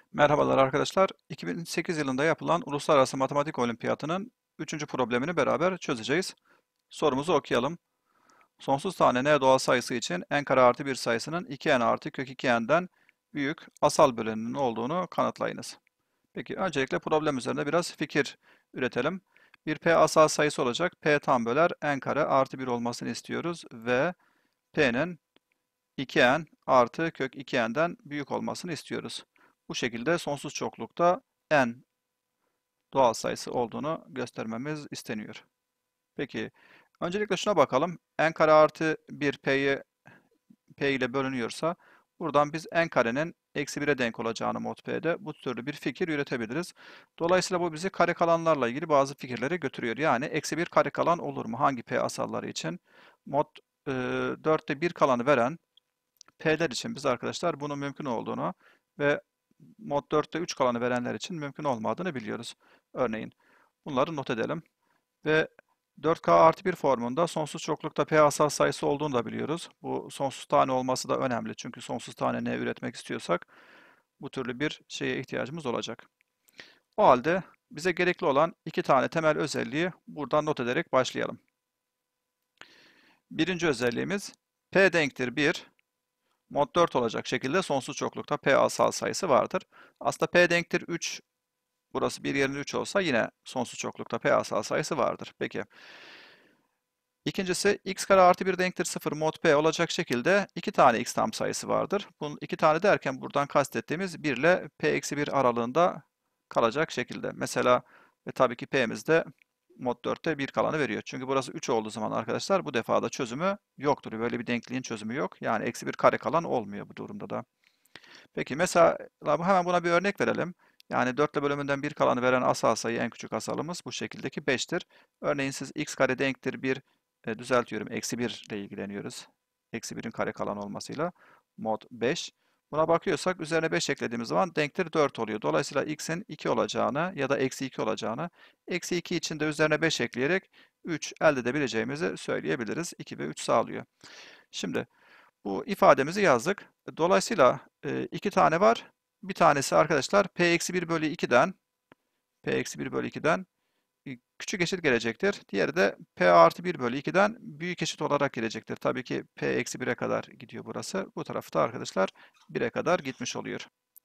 Merhabalar arkadaşlar. 2008 yılında yapılan Uluslararası Matematik Olimpiyatı'nın 3. problemini beraber çözeceğiz. Sorumuzu okuyalım. Sonsuz tane n doğal sayısı için n kare artı 1 sayısının 2n artı kök 2n'den büyük asal böleninin olduğunu kanıtlayınız. Peki öncelikle problem üzerinde biraz fikir üretelim. Bir p asal sayısı olacak. P tam böler n kare artı 1 olmasını istiyoruz ve p'nin 2n artı kök 2n'den büyük olmasını istiyoruz. Bu şekilde sonsuz çoklukta n doğal sayısı olduğunu göstermemiz isteniyor. Peki, öncelikle şuna bakalım. N kare artı 1 p ile bölünüyorsa, buradan biz n karenin eksi 1'e denk olacağını mod p'de bu türlü bir fikir üretebiliriz. Dolayısıyla bu bizi kare kalanlarla ilgili bazı fikirlere götürüyor. Yani eksi 1 kare kalan olur mu? Hangi p asalları için? Mod 4'te 1 kalanı veren P'ler için biz arkadaşlar bunun mümkün olduğunu ve mod 4'te 3 kalanı verenler için mümkün olmadığını biliyoruz. Örneğin bunları not edelim. Ve 4K artı 1 formunda sonsuz çoklukta P asal sayısı olduğunu da biliyoruz. Bu sonsuz tane olması da önemli. Çünkü sonsuz tane ne üretmek istiyorsak bu türlü bir şeye ihtiyacımız olacak. O halde bize gerekli olan iki tane temel özelliği buradan not ederek başlayalım. Birinci özelliğimiz P denktir 1, mod 4 olacak şekilde sonsuz çoklukta P asal sayısı vardır. Aslında P denktir 3, burası bir yerine 3 olsa yine sonsuz çoklukta P asal sayısı vardır. Peki. İkincisi x kare artı 1 denktir 0 mod P olacak şekilde iki tane x tam sayısı vardır. Bunun iki tane derken buradan kastettiğimiz 1 ile P eksi 1 aralığında kalacak şekilde. Mesela tabii ki P'miz de mod 4'te 1 kalanı veriyor. Çünkü burası 3 olduğu zaman arkadaşlar bu defada çözümü yoktur. Böyle bir denkliğin çözümü yok. Yani eksi 1 kare kalan olmuyor bu durumda da. Peki mesela hemen buna bir örnek verelim. Yani 4 ile bölümünden 1 kalanı veren asal sayı en küçük asalımız bu şekildeki 5'tir. Örneğin siz x kare denktir 1, düzeltiyorum, eksi 1 ile ilgileniyoruz. Eksi 1'in kare kalan olmasıyla mod 5. Buna bakıyorsak üzerine 5 eklediğimiz zaman denktir 4 oluyor. Dolayısıyla x'in 2 olacağını ya da eksi 2 olacağını, eksi 2 için de üzerine 5 ekleyerek 3 elde edebileceğimizi söyleyebiliriz. 2 ve 3 sağlıyor. Şimdi bu ifademizi yazdık. Dolayısıyla iki tane var. Bir tanesi arkadaşlar p-1 bölü 2'den p-1 bölü 2'den küçük eşit gelecektir. Diğeri de p artı 1 bölü 2'den büyük eşit olarak gelecektir. Tabii ki p-1'e kadar gidiyor burası. Bu tarafta arkadaşlar 1'e kadar gitmiş oluyor.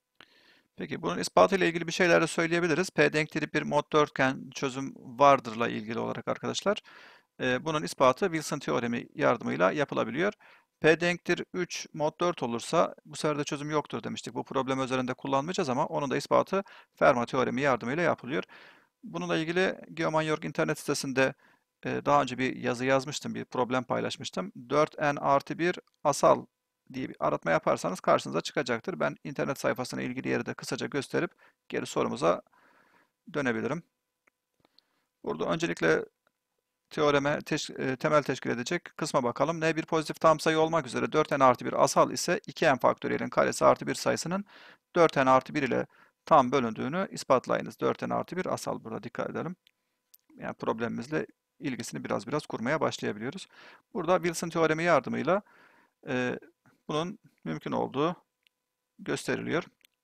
Peki bunun ispatı ile ilgili bir şeyler de söyleyebiliriz. P denktir bir mod 4 iken çözüm vardırla ilgili olarak arkadaşlar. Bunun ispatı Wilson teoremi yardımıyla yapılabiliyor. P denktir 3 mod 4 olursa bu sefer de çözüm yoktur demiştik. Bu problem üzerinde kullanmayacağız ama onun da ispatı Fermat teoremi yardımıyla yapılıyor. Bununla ilgili Geoman.org internet sitesinde daha önce bir yazı yazmıştım, bir problem paylaşmıştım. 4n artı 1 asal diye bir aratma yaparsanız karşınıza çıkacaktır. Ben internet sayfasına ilgili yeri de kısaca gösterip geri sorumuza dönebilirim. Burada öncelikle teoreme temel teşkil edecek kısma bakalım. N bir pozitif tam sayı olmak üzere 4n artı 1 asal ise 2n faktöriyelin karesi artı 1 sayısının 4n artı 1 ile tam bölündüğünü ispatlayınız. 4n artı 1 asal, burada dikkat edelim. Yani problemimizle ilgisini biraz kurmaya başlayabiliyoruz. Burada Wilson teoremi yardımıyla e, bunun mümkün olduğu gösteriliyor.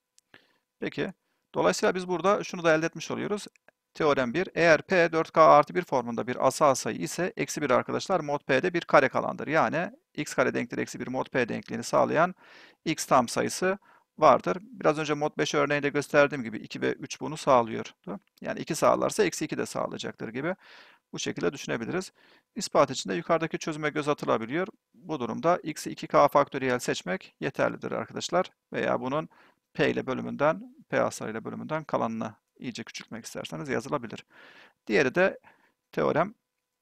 Peki, dolayısıyla biz burada şunu da elde etmiş oluyoruz. Teorem 1. Eğer P 4K artı 1 formunda bir asal sayı ise eksi 1 arkadaşlar mod P'de bir kare kalandır. Yani x kare denktir eksi 1 mod P denkliğini sağlayan x tam sayısı vardır. Biraz önce mod 5 örneğinde gösterdiğim gibi 2 ve 3 bunu sağlıyordu. Yani 2 sağlarsa eksi 2 de sağlayacaktır gibi. Bu şekilde düşünebiliriz. İspat için de yukarıdaki çözüme göz atılabiliyor. Bu durumda x'i 2k faktöriyel seçmek yeterlidir arkadaşlar. Veya bunun p ile bölümünden, p asal bölümünden kalanını iyice küçültmek isterseniz yazılabilir. Diğeri de teorem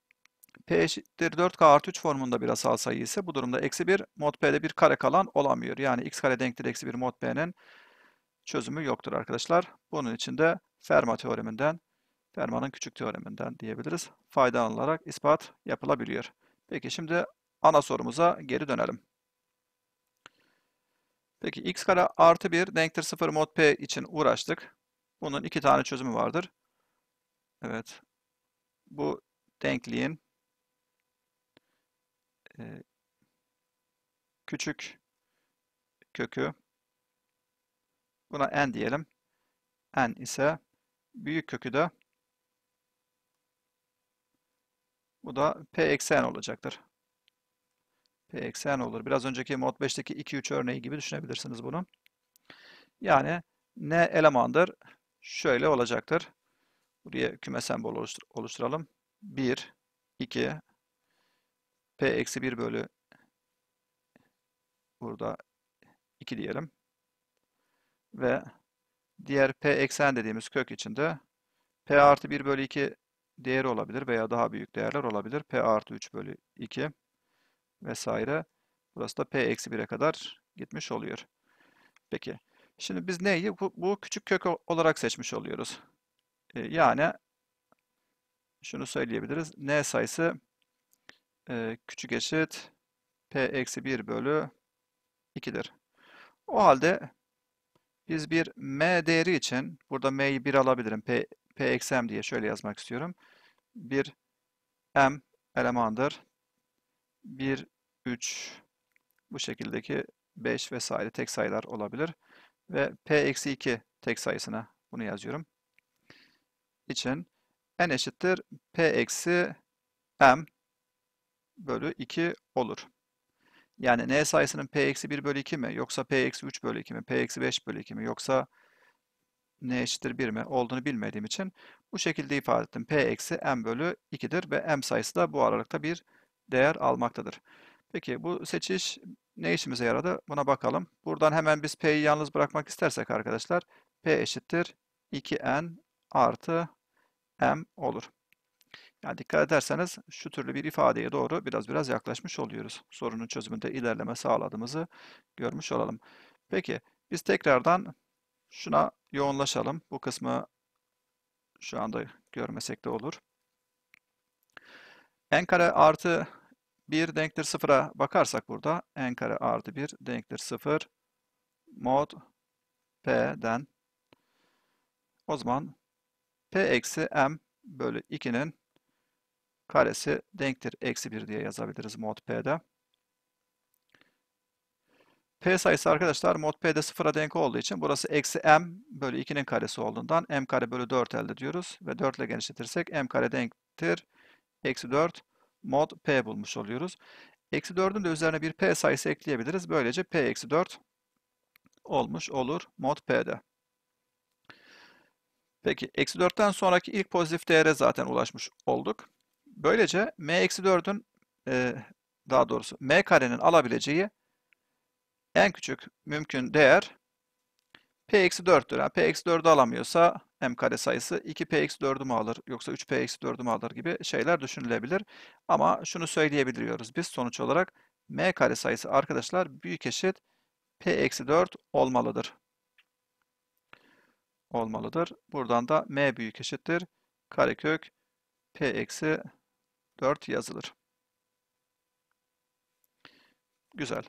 p eşittir 4k artı 3 formunda bir asal sayı ise bu durumda eksi 1 mod p'de bir kare kalan olamıyor. Yani x kare denktir eksi 1 mod p'nin çözümü yoktur arkadaşlar. Bunun için de Fermat teoreminden, Fermat'ın küçük teoreminden diyebiliriz, faydalanılarak ispat yapılabiliyor. Peki şimdi ana sorumuza geri dönelim. Peki x kare artı 1 denktir 0 mod p için uğraştık. Bunun iki tane çözümü vardır. Evet. Bu denkliğin e, küçük kökü Buna n diyelim. N ise büyük kökü de bu da p eksi n olacaktır. P eksi n olur. Biraz önceki mod 5'teki 2-3 örneği gibi düşünebilirsiniz bunu. Yani n elemandır. Şöyle olacaktır. Buraya küme sembol oluşturalım. 1, 2, p eksi 1 bölü burada 2 diyelim. Ve diğer p eksi n dediğimiz kök içinde p artı 1 bölü 2 değeri olabilir veya daha büyük değerler olabilir. P artı 3 bölü 2 vesaire. Burası da p eksi 1'e kadar gitmiş oluyor. Peki. Şimdi biz neyi? Bu küçük kök olarak seçmiş oluyoruz. Yani şunu söyleyebiliriz. N sayısı küçük eşit p eksi 1 bölü 2'dir. O halde biz bir m değeri için burada m'yi 1 alabilirim. P eksi m diye şöyle yazmak istiyorum. Bir m elemandır. 1, 3 bu şekildeki 5 vesaire tek sayılar olabilir. Ve p eksi 2 tek sayısına bunu yazıyorum. İçin n eşittir p eksi m bölü 2 olur. Yani n sayısının p eksi 1 bölü 2 mi yoksa p eksi 3 bölü 2 mi, p eksi 5 bölü 2 mi yoksa n eşittir 1 mi olduğunu bilmediğim için bu şekilde ifade ettim. P eksi m bölü 2'dir ve m sayısı da bu aralıkta bir değer almaktadır. Peki bu seçiş ne işimize yaradı? Buna bakalım. Buradan hemen biz p'yi yalnız bırakmak istersek arkadaşlar p eşittir 2n artı m olur. Yani dikkat ederseniz şu türlü bir ifadeye doğru biraz yaklaşmış oluyoruz. Sorunun çözümünde ilerleme sağladığımızı görmüş olalım. Peki biz tekrardan şuna yoğunlaşalım. Bu kısmı şu anda görmesek de olur. N kare artı 1 denktir 0'a bakarsak burada n kare artı 1 denktir 0 mod p'den o zaman p eksi m bölü 2'nin karesi denktir eksi 1 diye yazabiliriz mod p'de. P sayısı arkadaşlar mod p'de 0'a denk olduğu için burası eksi m bölü 2'nin karesi olduğundan m kare bölü 4 elde ediyoruz. Ve 4 ile genişletirsek m kare denktir eksi 4 mod p bulmuş oluyoruz. Eksi 4'ün de üzerine bir p sayısı ekleyebiliriz. Böylece p eksi 4 olmuş olur mod p'de. Peki eksi 4'ten sonraki ilk pozitif değere zaten ulaşmış olduk. Böylece m eksi 4'ün daha doğrusu m karenin alabileceği en küçük mümkün değer p eksi 4'tür. Yani p eksi 4'ü alamıyorsa m kare sayısı 2p eksi 4'ü mü alır yoksa 3p eksi 4'ü mü alır gibi şeyler düşünülebilir. Ama şunu söyleyebiliyoruz biz sonuç olarak m kare sayısı arkadaşlar büyük eşit p eksi 4 olmalıdır. Buradan da m büyük eşittir karekök p eksi 4 yazılır. Güzel.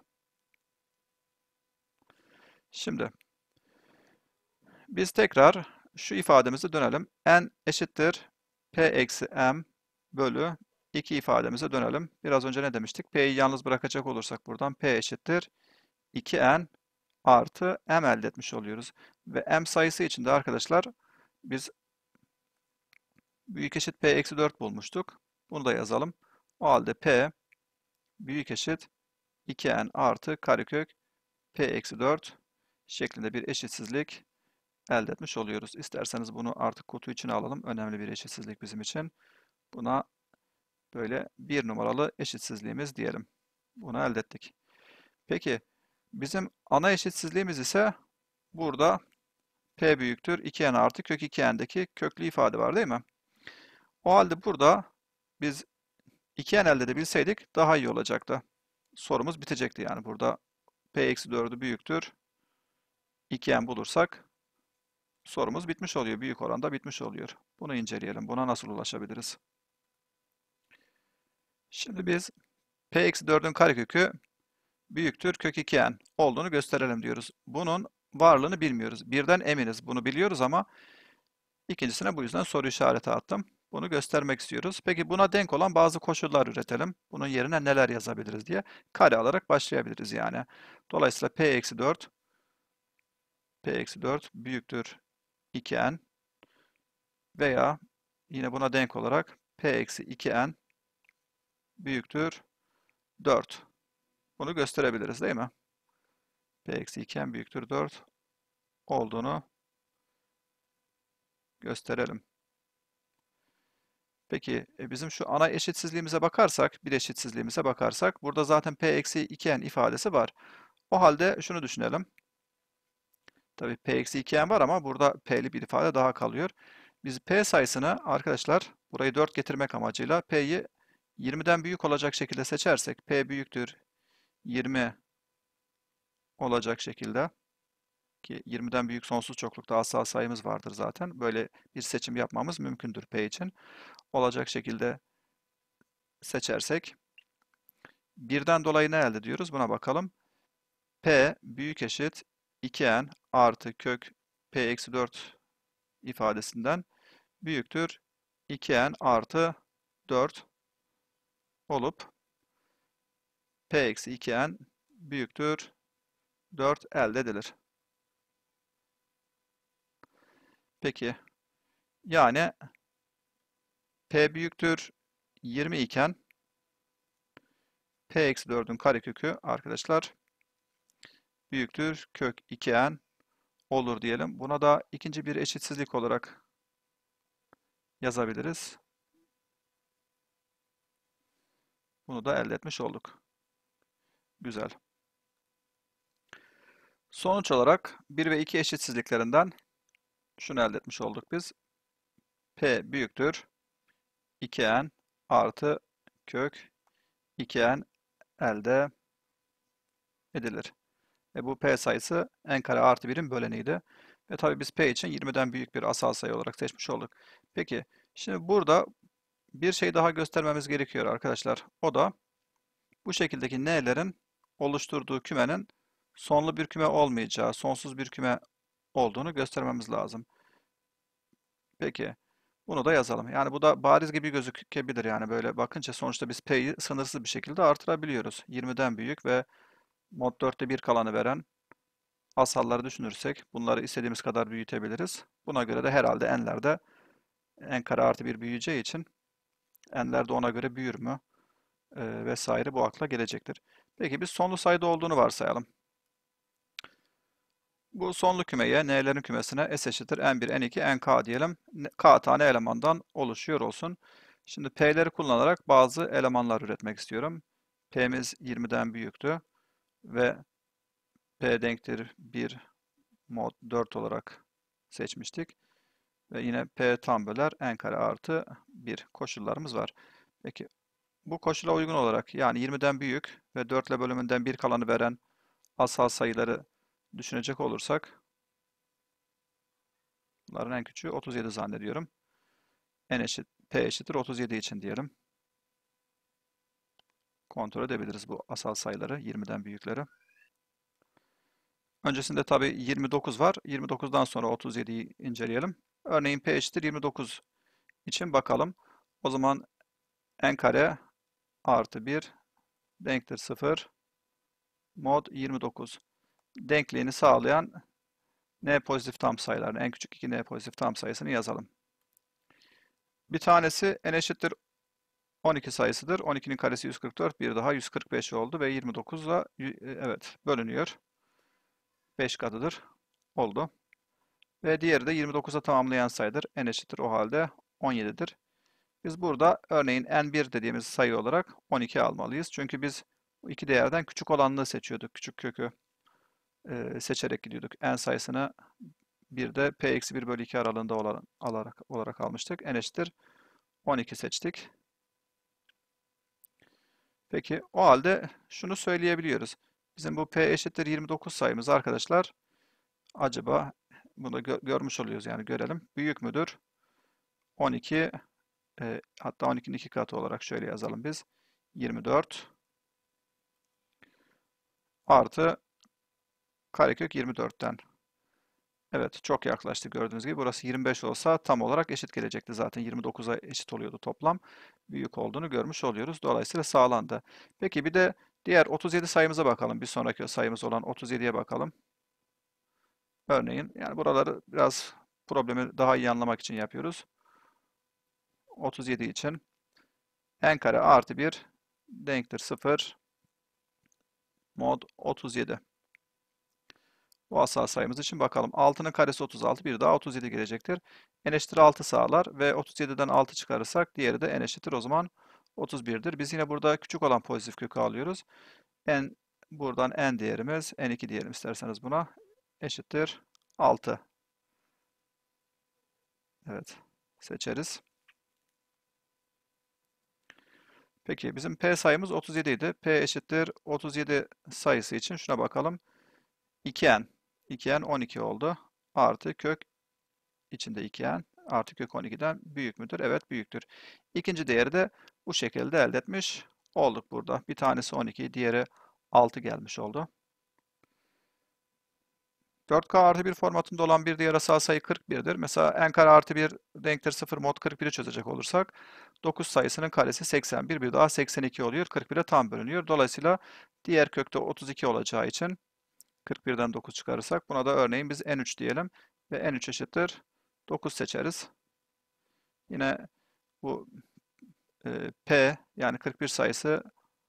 Şimdi biz tekrar şu ifademize dönelim. N eşittir p eksi m bölü 2 ifademize dönelim. Biraz önce ne demiştik? P'yi yalnız bırakacak olursak buradan p eşittir 2n artı m elde etmiş oluyoruz. Ve m sayısı için de arkadaşlar biz büyük eşit p eksi 4 bulmuştuk. Bunu da yazalım. O halde p büyük eşit 2n artı karekök p eksi 4 şeklinde bir eşitsizlik elde etmiş oluyoruz. İsterseniz bunu artık kutu içine alalım. Önemli bir eşitsizlik bizim için. Buna böyle bir numaralı eşitsizliğimiz diyelim. Bunu elde ettik. Peki bizim ana eşitsizliğimiz ise burada p büyüktür 2n artı kök 2n'deki köklü ifade var değil mi? O halde burada biz 2n elde edebilseydik daha iyi olacaktı. Sorumuz bitecekti yani burada p eksi 4'ü büyüktür 2n bulursak sorumuz bitmiş oluyor. Büyük oranda bitmiş oluyor. Bunu inceleyelim. Buna nasıl ulaşabiliriz? Şimdi biz p eksi 4'ün karekökü büyüktür kök 2n olduğunu gösterelim diyoruz. Bunun varlığını bilmiyoruz. Birden eminiz. Bunu biliyoruz ama ikincisine bu yüzden soru işareti attım. Bunu göstermek istiyoruz. Peki buna denk olan bazı koşullar üretelim. Bunun yerine neler yazabiliriz diye kare alarak başlayabiliriz yani. Dolayısıyla p eksi 4 P eksi 4 büyüktür 2n veya yine buna denk olarak P eksi 2n büyüktür 4. Bunu gösterebiliriz değil mi? P eksi 2n büyüktür 4 olduğunu gösterelim. Peki bizim şu ana eşitsizliğimize bakarsak, bir eşitsizliğimize bakarsak burada zaten P eksi 2n ifadesi var. O halde şunu düşünelim. Tabii P eksi 2n var ama burada P'li bir ifade daha kalıyor. Biz P sayısını arkadaşlar burayı 4 getirmek amacıyla P'yi 20'den büyük olacak şekilde seçersek P büyüktür 20 olacak şekilde ki 20'den büyük sonsuz çoklukta asal sayımız vardır zaten. Böyle bir seçim yapmamız mümkündür P için. Olacak şekilde seçersek birden dolayı ne elde ediyoruz? Buna bakalım. P büyük eşit 2n artı kök P eksi 4 ifadesinden büyüktür 2n artı 4 olup P eksi 2n büyüktür 4 elde edilir. Peki yani P büyüktür 20 iken P eksi 4'ün karekökü arkadaşlar büyüktür kök 2n olur diyelim. Buna da ikinci bir eşitsizlik olarak yazabiliriz. Bunu da elde etmiş olduk. Güzel. Sonuç olarak 1 ve 2 eşitsizliklerinden şunu elde etmiş olduk biz. P büyüktür 2n artı kök 2n elde edilir. Bu P sayısı n kare artı 1'in böleniydi. Ve tabii biz P için 20'den büyük bir asal sayı olarak seçmiş olduk. Peki şimdi burada bir şey daha göstermemiz gerekiyor arkadaşlar. O da bu şekildeki n'lerin oluşturduğu kümenin sonlu bir küme olmayacağı, sonsuz bir küme olduğunu göstermemiz lazım. Peki bunu da yazalım. Yani bu da bariz gibi gözükebilir. Yani böyle bakınca sonuçta biz P'yi sınırsız bir şekilde artırabiliyoruz. 20'den büyük ve mod 4'te 1 kalanı veren asalları düşünürsek bunları istediğimiz kadar büyütebiliriz. Buna göre de herhalde n'lerde n kare artı 1 büyüyeceği için n'ler de ona göre büyür mü vesaire bu akla gelecektir. Peki biz sonlu sayıda olduğunu varsayalım. Bu sonlu kümeye, n'lerin kümesine s eşittir n1, n2, nk diyelim. K tane elemandan oluşuyor olsun. Şimdi p'leri kullanarak bazı elemanlar üretmek istiyorum. P'miz 20'den büyüktü ve p denktir 1 mod 4 olarak seçmiştik. Ve yine p tam böler n kare artı 1 koşullarımız var. Peki bu koşula uygun olarak yani 20'den büyük ve 4 ile bölümünden 1 kalanı veren asal sayıları düşünecek olursak bunların en küçüğü 37 zannediyorum. P eşittir 37 için diyelim. Kontrol edebiliriz bu asal sayıları 20'den büyükleri. Öncesinde tabii 29 var. 29'dan sonra 37'yi inceleyelim. Örneğin P eşittir 29 için bakalım. O zaman n kare artı 1 denktir 0 mod 29. Denkliğini sağlayan n pozitif tam sayılarını, en küçük 2 n pozitif tam sayısını yazalım. Bir tanesi n eşittir 12 sayısıdır. 12'nin karesi 144, bir daha 145 oldu ve 29'la evet bölünüyor. 5 katıdır. Oldu. Ve diğeri de 29'a tamamlayan sayıdır. N eşittir o halde 17'dir. Biz burada örneğin n1 dediğimiz sayı olarak 12 almalıyız. Çünkü biz bu iki değerden küçük olanını seçiyorduk. Küçük kökü seçerek gidiyorduk. N sayısını bir de p eksi 1 bölü 2 aralığında olarak almıştık. N eşittir 12 seçtik. Peki o halde şunu söyleyebiliyoruz. Bizim bu p eşittir 29 sayımız arkadaşlar acaba bunu görmüş oluyoruz yani görelim. Büyük müdür? 12 hatta 12'nin 2 katı olarak şöyle yazalım biz. 24 artı karekök 24'ten. Evet çok yaklaştı gördüğünüz gibi. Burası 25 olsa tam olarak eşit gelecekti zaten. 29'a eşit oluyordu toplam. Büyük olduğunu görmüş oluyoruz. Dolayısıyla sağlandı. Peki bir de diğer 37 sayımıza bakalım. Bir sonraki sayımız olan 37'ye bakalım. Örneğin yani buraları biraz problemi daha iyi anlamak için yapıyoruz. 37 için n kare artı 1 denktir 0 mod 37. Bu asal sayımız için bakalım. 6'nın karesi 36, bir daha 37 gelecektir. N eşittir 6 sağlar ve 37'den 6 çıkarırsak diğeri de n eşittir o zaman 31'dir. Biz yine burada küçük olan pozitif kökü alıyoruz. N, buradan n değerimiz, n2 diyelim isterseniz buna, eşittir 6. Evet, seçeriz. Peki bizim P sayımız 37 idi. P eşittir 37 sayısı için şuna bakalım. 2n. 2n 12 oldu. Artı kök içinde 2n artı kök 12'den büyük müdür? Evet, büyüktür. İkinci değeri de bu şekilde elde etmiş olduk burada. Bir tanesi 12, diğeri 6 gelmiş oldu. 4K artı 1 formatında olan bir diğer asal sayı 41'dir. Mesela n kare artı 1 denktir 0 mod 41'i çözecek olursak 9 sayısının karesi 81, bir daha 82 oluyor. 41'e tam bölünüyor. Dolayısıyla diğer kökte 32 olacağı için 41'den 9 çıkarırsak buna da örneğin biz n3 diyelim ve n3 eşittir 9 seçeriz. Yine bu p yani 41 sayısı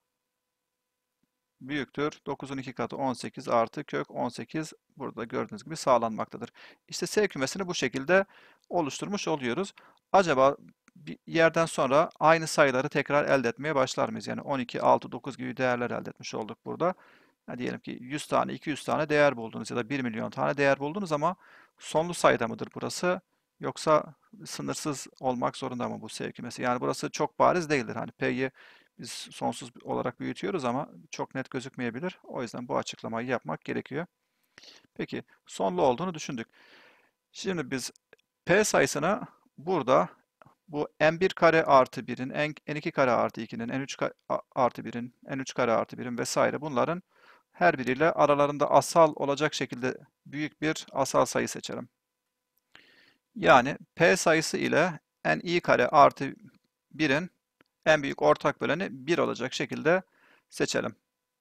büyüktür. 9'un 2 katı 18 artı kök 18 burada gördüğünüz gibi sağlanmaktadır. İşte S kümesini bu şekilde oluşturmuş oluyoruz. Acaba bir yerden sonra aynı sayıları tekrar elde etmeye başlar mıyız? Yani 12, 6, 9 gibi değerler elde etmiş olduk burada. Yani diyelim ki 100 tane, 200 tane değer buldunuz ya da 1 milyon tane değer buldunuz ama sonlu sayıda mıdır burası? Yoksa sınırsız olmak zorunda mı bu S kümesi? Yani burası çok bariz değildir. Hani P'yi biz sonsuz olarak büyütüyoruz ama çok net gözükmeyebilir. O yüzden bu açıklamayı yapmak gerekiyor. Peki sonlu olduğunu düşündük. Şimdi biz P sayısını burada bu n1 kare artı 1'in, n2 kare artı 2'nin, n3 artı 1'in, n3 kare artı 1'in vesaire bunların her biriyle aralarında asal olacak şekilde büyük bir asal sayı seçelim. Yani P sayısı ile ni kare artı 1'in en büyük ortak böleni 1 olacak şekilde seçelim.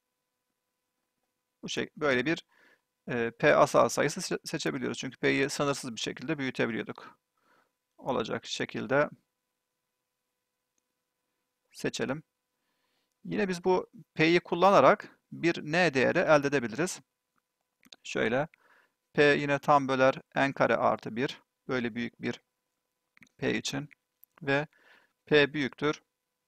Böyle bir P asal sayısı seçebiliyoruz. Çünkü P'yi sınırsız bir şekilde büyütebiliyorduk. Olacak şekilde seçelim. Yine biz bu P'yi kullanarak bir N değeri elde edebiliriz. Şöyle P yine tam böler N kare artı 1. Böyle büyük bir P için. Ve P büyüktür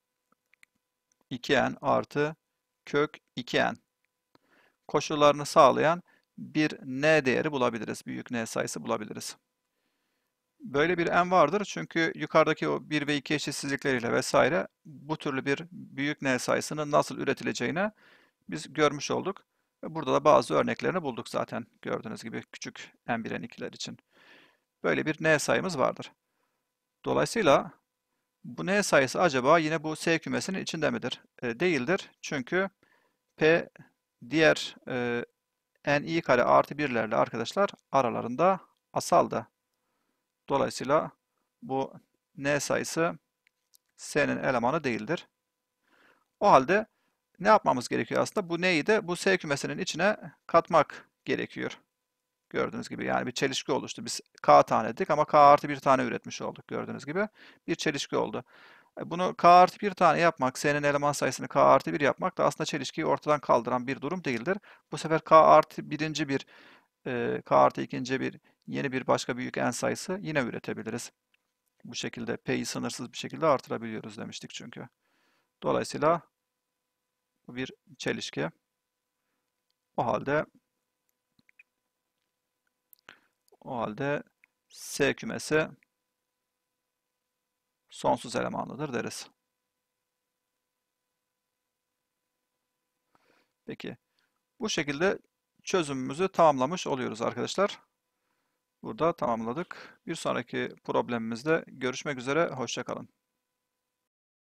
2N artı kök 2N koşullarını sağlayan bir N değeri bulabiliriz. Büyük N sayısı bulabiliriz. Böyle bir n vardır çünkü yukarıdaki o 1 ve 2 eşitsizlikleriyle vesaire bu türlü bir büyük N sayısının nasıl üretileceğini biz görmüş olduk. Ve burada da bazı örneklerini bulduk zaten gördüğünüz gibi küçük n1, n2'ler için. Böyle bir N sayımız vardır. Dolayısıyla bu N sayısı acaba yine bu S kümesinin içinde midir? Değildir. Çünkü P diğer ni kare artı 1'lerle arkadaşlar aralarında asaldı. Dolayısıyla bu N sayısı S'nin elemanı değildir. O halde ne yapmamız gerekiyor aslında? Bu N'yi de bu S kümesinin içine katmak gerekiyor. Gördüğünüz gibi yani bir çelişki oluştu. Biz K tane dedik ama K artı bir tane üretmiş olduk gördüğünüz gibi. Bir çelişki oldu. Bunu K artı bir tane yapmak, S'nin eleman sayısını K artı bir yapmak da aslında çelişkiyi ortadan kaldıran bir durum değildir. Bu sefer K artı birinci bir, K artı ikinci bir yeni bir başka büyük n sayısı yine üretebiliriz. Bu şekilde P'yi sınırsız bir şekilde artırabiliyoruz demiştik çünkü. Dolayısıyla bu bir çelişki. O halde S kümesi sonsuz elemanlıdır deriz. Peki bu şekilde çözümümüzü tamamlamış oluyoruz arkadaşlar. Burada tamamladık. Bir sonraki problemimizde görüşmek üzere. Hoşça kalın.